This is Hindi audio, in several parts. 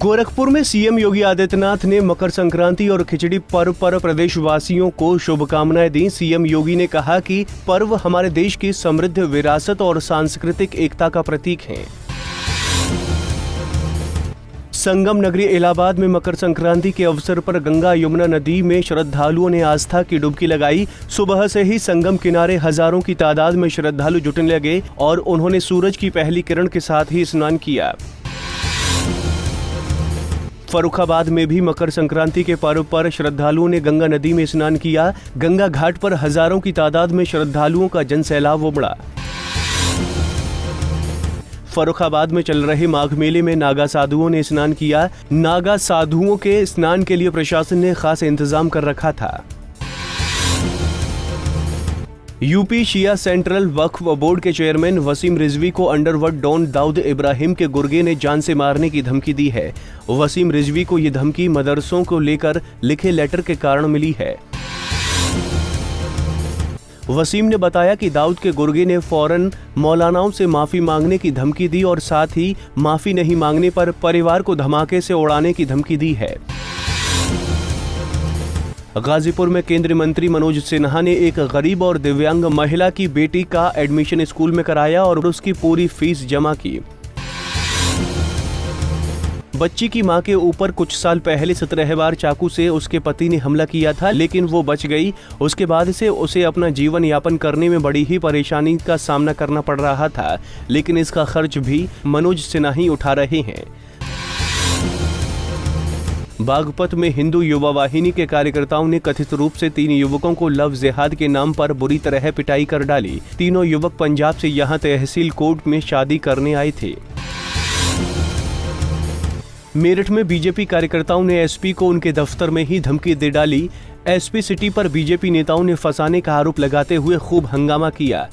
गोरखपुर में सीएम योगी आदित्यनाथ ने मकर संक्रांति और खिचड़ी पर्व पर प्रदेशवासियों को शुभकामनाएं दी। सीएम योगी ने कहा कि पर्व हमारे देश की समृद्ध विरासत और सांस्कृतिक एकता का प्रतीक है। संगम नगरी इलाहाबाद में मकर संक्रांति के अवसर पर गंगा यमुना नदी में श्रद्धालुओं ने आस्था की डुबकी लगाई। सुबह से ही संगम किनारे हजारों की तादाद में श्रद्धालु जुटने लगे और उन्होंने सूरज की पहली किरण के साथ ही स्नान किया। फर्रुखाबाद में भी मकर संक्रांति के पर्व पर श्रद्धालुओं ने गंगा नदी में स्नान किया। गंगा घाट पर हजारों की तादाद में श्रद्धालुओं का जनसैलाब उमड़ा। फर्रुखाबाद में चल रहे माघ मेले में नागा साधुओं ने स्नान किया। नागा साधुओं के स्नान के लिए प्रशासन ने खास इंतजाम कर रखा था। UP Shia central Waqf board के चेयरमैन वसीम रिजवी को अंडरवर्ल्ड डॉन दाऊद इब्राहिम के गुर्गे ने जान से मारने की धमकी दी है। वसीम रिजवी को ये धमकी मदरसों को लेकर लिखे लेटर के कारण मिली है। वसीम ने बताया कि दाऊद के गुर्गे ने फौरन मौलानाओं से माफी मांगने की धमकी दी और साथ ही माफी नहीं मांगने पर परिवार को धमाके से उड़ाने की धमकी दी है। गाजीपुर में केंद्रीय मंत्री मनोज सिन्हा ने एक गरीब और दिव्यांग महिला की बेटी का एडमिशन स्कूल में कराया और उसकी पूरी फीस जमा की। बच्ची की मां के ऊपर कुछ साल पहले 17 बार चाकू से उसके पति ने हमला किया था, लेकिन वो बच गई। उसके बाद से उसे अपना जीवन यापन करने में बड़ी ही परेशानी का सामना करना पड़ रहा था, लेकिन इसका खर्च भी मनोज सिन्हा ही उठा रहे हैं। बागपत में हिंदू युवा वाहिनी के कार्यकर्ताओं ने कथित रूप से 3 युवकों को लव जिहाद के नाम पर बुरी तरह पिटाई कर डाली। तीनों युवक पंजाब से यहां तहसील कोर्ट में शादी करने आए थे। मेरठ में बीजेपी कार्यकर्ताओं ने एसपी को उनके दफ्तर में ही धमकी दे डाली। एसपी सिटी पर बीजेपी नेताओं ने फंसाने का आरोप लगाते हुए खूब हंगामा किया।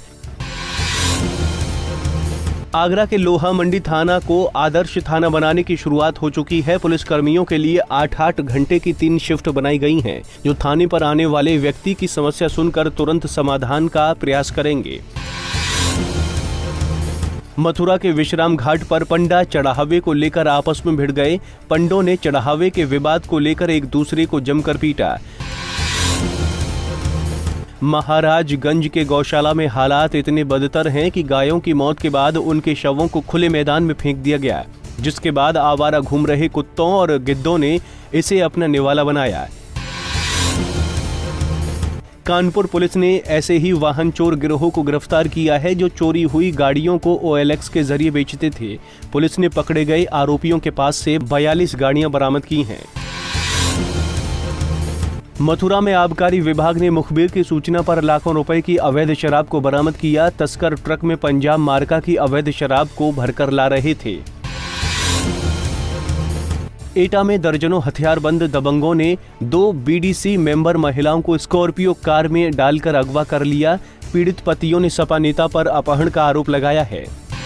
आगरा के लोहा मंडी थाना को आदर्श थाना बनाने की शुरुआत हो चुकी है। पुलिस कर्मियों के लिए 8-8 घंटे की 3 शिफ्ट बनाई गई हैं, जो थाने पर आने वाले व्यक्ति की समस्या सुनकर तुरंत समाधान का प्रयास करेंगे। मथुरा के विश्राम घाट पर पंडा चढ़ावे को लेकर आपस में भिड़ गए। पंडों ने चढ़ावे के विवाद को लेकर एक दूसरे को जमकर पीटा। महाराजगंज के गौशाला में हालात इतने बदतर हैं कि गायों की मौत के बाद उनके शवों को खुले मैदान में फेंक दिया गया, जिसके बाद आवारा घूम रहे कुत्तों और गिद्धों ने इसे अपना निवाला बनाया। कानपुर पुलिस ने ऐसे ही वाहन चोर गिरोह को गिरफ्तार किया है, जो चोरी हुई गाड़ियों को OLX के जरिए बेचते थे। पुलिस ने पकड़े गए आरोपियों के पास से 42 गाड़ियां बरामद की हैं। मथुरा में आबकारी विभाग ने मुखबिर की सूचना पर लाखों रुपए की अवैध शराब को बरामद किया। तस्कर ट्रक में पंजाब मार्का की अवैध शराब को भरकर ला रहे थे। एटा में दर्जनों हथियारबंद दबंगों ने 2 BDC मेंबर महिलाओं को स्कॉर्पियो कार में डालकर अगवा कर लिया। पीड़ित पतियों ने सपा नेता पर अपहरण का आरोप लगाया है।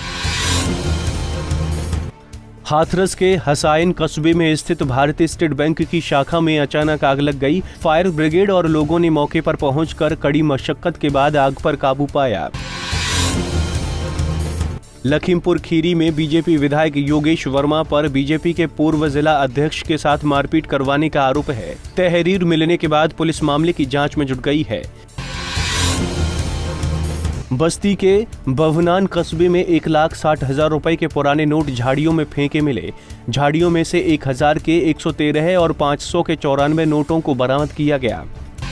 हाथरस के हसाइन कस्बे में स्थित भारतीय स्टेट बैंक की शाखा में अचानक आग लग गई। फायर ब्रिगेड और लोगों ने मौके पर पहुंचकर कड़ी मशक्कत के बाद आग पर काबू पाया। लखीमपुर खीरी में बीजेपी विधायक योगेश वर्मा पर बीजेपी के पूर्व जिला अध्यक्ष के साथ मारपीट करवाने का आरोप है। तहरीर मिलने के बाद पुलिस मामले की जांच में जुट गई है। बस्ती के बवनान कस्बे में 1,60,000 रुपए के पुराने नोट झाड़ियों में फेंके मिले। झाड़ियों में से 1,000 के 113 और 500 के 94 नोटों को बरामद किया गया।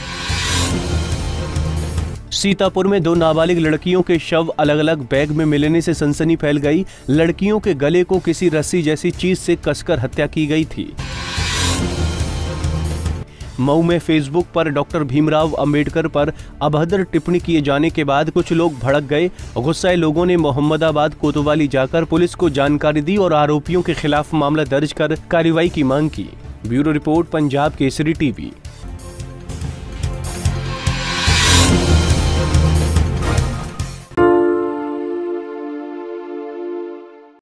सीतापुर में 2 नाबालिग लड़कियों के शव अलग अलग बैग में मिलने से सनसनी फैल गई। लड़कियों के गले को किसी रस्सी जैसी चीज से कसकर हत्या की गई थी। मऊ में फेसबुक पर डॉक्टर भीमराव अंबेडकर पर अभद्र टिप्पणी किए जाने के बाद कुछ लोग भड़क गए। गुस्साए लोगों ने मोहम्मदाबाद कोतवाली जाकर पुलिस को जानकारी दी और आरोपियों के खिलाफ मामला दर्ज कर कार्रवाई की मांग की। Bureau report, Punjab Kesari TV.